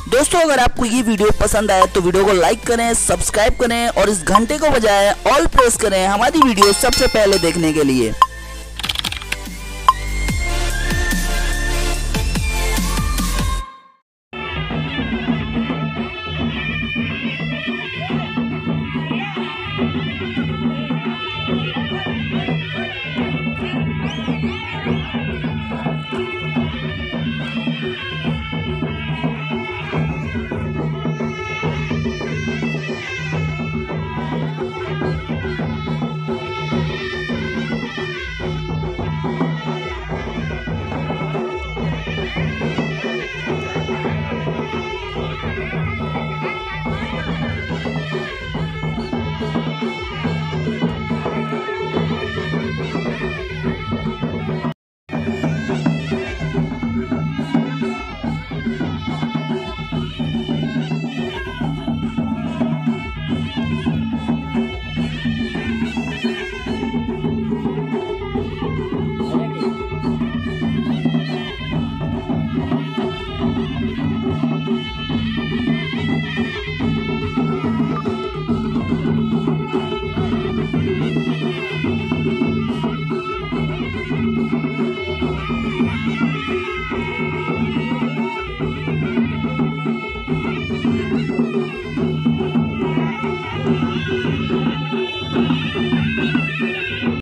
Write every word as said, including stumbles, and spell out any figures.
दोस्तों अगर आपको ये वीडियो पसंद आए तो वीडियो को लाइक करें, सब्सक्राइब करें और इस घंटे को बजाय ऑल प्रेस करें हमारी वीडियो सबसे पहले देखने के लिए।